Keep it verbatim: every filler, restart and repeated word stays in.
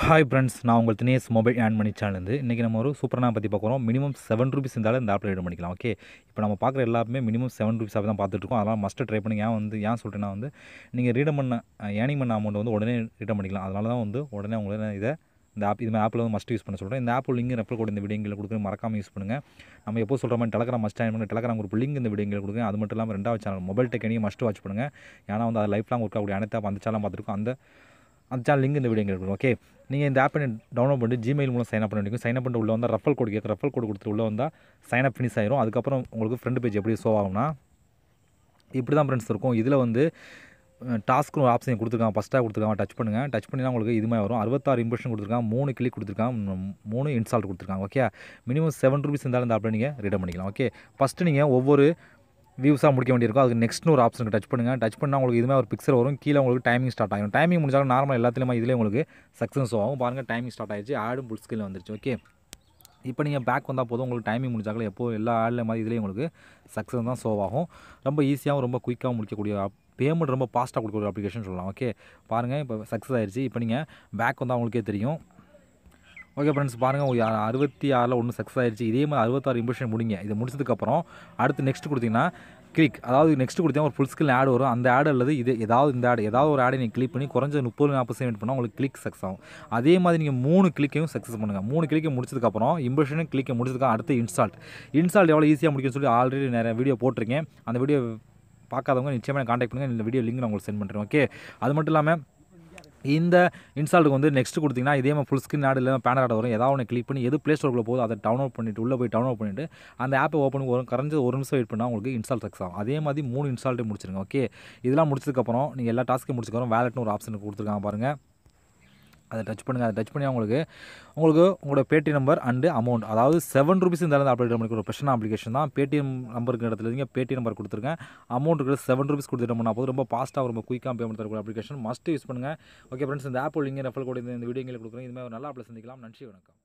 Hi friends, நான் உங்கள் Dinesh mobile earn money சேனல்லேருந்து இன்றைக்கி நம்ம ஒரு சூப்பரான பற்றி பார்க்குறோம். மினிமம் செவன் ருபீஸ் இருந்தாலும் இந்த ஆப்பில் ஏர்ன் பண்ணிக்கலாம். ஓகே, இப்போ நம்ம பார்க்குற எல்லாருமே மினிமம் செவன் ருபீஸ் ஆப் தான் பார்த்துட்ருக்கோம். அதனால் மஸ்ட்டு ட்ரை பண்ணி ஏன் வந்து ஏன் சொல்கிறேன்னா வந்து நீங்கள் ரீடம் பண்ண ஏர்னிங் பண்ண அமௌண்ட் வந்து உடனே ரிட்டர்ன் பண்ணிக்கலாம். அதனால தான் வந்து உடனே உங்களை இதை இந்த ஆப் இது மாதிரி ஆப்பில் வந்து மஸ்ட் யூஸ் பண்ண சொல்கிறேன். இந்த ஆப் லிங்க் ரெஃபர் கோட் இந்த வீடியோவில் கொடுக்குறது மறக்காமல் யூஸ் பண்ணுங்கள். நம்ம எப்போ சொல்கிற மாதிரி டெலகிராம் மஸ்ட் ஆன் பண்ணி டெலகிராம் குரூப் லிங்க் இந்த வீடியோவில் கொடுக்குறேன். அது மட்டும் இல்லாமல் ரெண்டாவது சேனல் மொபைல் டெக் நீங்கள் மஸ்ட் வாட்ச் பண்ணுங்கள். ஏன்னா வந்து அது லைஃப் லாங் ஒர்க் ஆகக்கூடிய அனைத்து ஆப் அந்த சேனல் பார்த்துருக்கோம். அந்த அந்த சேனல் லிங்க் இந்த வீடியோ இருக்குது. ஓகே, நீங்கள் இந்த ஆப்பை டவுன்லோட் பண்ணிட்டு ஜிமெயில் மூலம் சைன் அப் பண்ண வேண்டிய சைன் அப் பண்ணிட்டு உள்ள வந்தால் ரெஃபர் கோட் கேட்க ரெஃபர் கோட் கொடுத்துட்டு உள்ள வந்தால் சைன் அப் ஃபினிஷ் ஆயிரும். அதுக்கப்புறம் உங்களுக்கு ஃப்ரெண்ட் பேஜ் எப்படி ஷோ ஆகும்னா இப்படி தான் ஃப்ரெண்ட்ஸ் இருக்கும். இதில் வந்து டாஸ்க்கு ஒரு ஆப்ஷன் கொடுத்துருக்காங்க. ஃபஸ்ட்டாக கொடுத்துருக்காங்க. டச் பண்ணுங்கள். டச் பண்ணினா உங்களுக்கு இது மாதிரி வரும். அறுபத்தாறு இம்ப்ரெஷன் கொடுத்துருக்காங்க. மூணு கிளிக் கொடுத்துருக்காங்க. மூணு இன்ஸ்டால் கொடுத்துருக்காங்க. ஓகே, மினிமம் செவன் ருபீஸ் இருந்தாலும் இந்த ஆப்பில் நீங்கள் ரிடீம் பண்ணிக்கலாம். ஓகே, ஃபஸ்ட்டு நீங்கள் ஒவ்வொரு வியூஸாக முடிக்க வேண்டியிருக்கும். அதுக்கு நெக்ஸ்ட்னு ஒரு ஆப்ஷனுக்கு டச் பண்ணுங்கள். டச் பண்ணால் உங்களுக்கு இதுமாதிரி ஒரு பிக்சர் வரும். கீழே உங்களுக்கு டைமிங் ஸ்டார்ட் ஆகும். டைமிங் முடிஞ்சாலும் நார்மல் எல்லாத்துலேயுமே இதிலே உங்களுக்கு சக்ஸஸ் ஆகும். பாருங்கள், டைமிங் ஸ்டார்ட் ஆகிடுச்சு. ஆடும் ஃபுல் ஸ்கிரீனில் வந்துருச்சு. ஓகே, இப்போ நீங்கள் பேக் வந்தால் போதும். உங்களுக்கு டைமிங் முடிஞ்சாலும் எப்போ எல்லா ஆடில் மாதிரி இதுலேயும் உங்களுக்கு சக்ஸஸ் தான் ஷோ ஆகும். ரொம்ப ஈஸியாகவும் ரொம்ப குயிக்காகவும் முடிக்கக்கூடிய பேமெண்ட் ரொம்ப ஃபாஸ்ட்டாக கொடுக்கக்கூடிய அப்ளிகேஷன் சொல்லலாம். ஓகே, பாருங்கள், இப்போ சக்ஸஸ் ஆகிடுச்சு. இப்போ நீங்கள் பேக் வந்தால் உங்களுக்கே தெரியும். ஓகே ஃப்ரெண்ட்ஸ், பாருங்கள், அறுபத்தி ஆறில் ஒன்று சக்ஸஸ் ஆகிடுச்சு. இதே மாதிரி அறுபத்தாறு இம்ப்ரெஷன் முடிங்க. இது முடிச்சதுக்கப்புறம் அடுத்து நெக்ஸ்ட் கொடுத்தீங்கன்னா கிளிக், அதாவது நெக்ஸ்ட் கொடுத்தீங்கன்னா ஒரு ஃபுல் ஸ்கில் ஆட் வரும். அந்த ஆடு அல்லது இது ஏதாவது இந்த ஆடு ஏதாவது ஒரு ஆடை நீங்கள் கிளிக் பண்ணி குறைஞ்ச முப்பது நாற்பது செகண்ட் பண்ணால் உங்களுக்கு கிளிக் சக்ஸஸ் ஆகும். அதே மாதிரி நீங்கள் மூணு கிளிக்கையும் சக்ஸஸ் பண்ணுங்கள். மூணு கிளிக்கை முடிச்சதுக்கப்புறம் இம்ப்ரெஷனும் கிளிக்கை முடிச்சதுக்கு அடுத்து இன்ஸ்டால்ட் இன்ஸ்டால்ட் எவ்வளோ ஈஸியாக முடிக்கும்னு சொல்லி ஆல்ரெடி நிறைய வீடியோ போட்டிருக்கேன். அந்த வீடியோ பார்க்காதவங்க நிச்சயமாக கான்டாக்ட் பண்ணுங்கள். இந்த வீடியோ லிங்க் நான் உங்களுக்கு சென்ட் பண்ணுறேன். ஓகே, அது மட்டும் இல்லாமல் இந்த இன்ஸ்டாலுக்கு வந்து நெக்ஸ்ட் கொடுத்தீங்கன்னா இதே மாதிரி ஃபுல் ஸ்க்ரீன் ஆடு இல்லை பேனர் ஆட் வரும். ஏதாவது ஒன்று கிளிக் பண்ணி எது ப்ளே ஸ்டோருக்குள்ள போகுது அதை டவுன்லோட் பண்ணிவிட்டு உள்ளே போய் டவுன்லோட் பண்ணிவிட்டு அந்த ஆப்பை ஓப்பன் வரும். கரைஞ்சு ஒரு நிமிஷம் வெயிட் பண்ணால் உங்களுக்கு இன்ஸ்டால் சக்ஸஸ் ஆகும். அதே மாதிரி மூணு இன்ஸ்டால்ட்டே முடிச்சிருங்க. ஓகே, இதெல்லாம் முடிச்சதுக்கப்புறம் நீங்கள் எல்லா டாஸ்க்கும் முடிச்சதுக்கப்புறம் வேலட்னு ஒரு ஆப்ஷன் கொடுத்துருக்காங்க பாருங்கள். அதை டச் பண்ணுங்கள். அதை டச் பண்ணி உங்களுக்கு உங்களுக்கு உங்களோட பேடிஎம் நம்பர் அண்டு அமௌண்ட், அதாவது செவன் ருபீஸ் இந்த அப்டேட் பண்ணிக்கிற ஒரு பிரச்சனை அப்ளிகேஷன் தான். பேடிஎம் நம்பருக்கு இடத்துல நீங்கள் பேடிஎம் நம்பர் கொடுத்துருக்கேன். அமௌண்ட் இருக்கிற செவன் ருபீஸ் கொடுத்துட்டு பண்ணால் போது ரொம்ப ஃபாஸ்ட்டாக ரொம்ப குயிக்காக பேமெண்ட் தரக்கூடிய அப்ளிகேஷன் மஸ்ட் யூஸ் பண்ணுங்கள். ஓகே ஃப்ரெண்ட்ஸ், இந்த ஆப் லிங்க் ரெஃபர் கோட் இந்த வீடியோவில் கொடுக்குறேன். இதுமாதிரி ஒரு நல்ல ஆப்பில் சந்திக்கலாம். நன்றி, வணக்கம்.